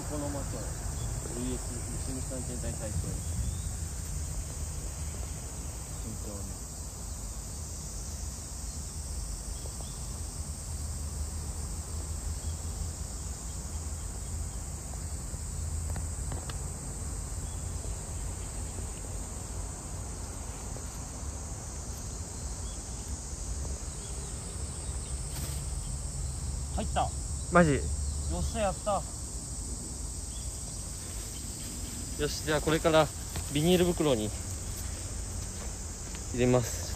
この町は VS 西日産全体体操慎重に。入った。 マジ。 よっしゃ、やった。 よし、じゃあこれからビニール袋に入れます。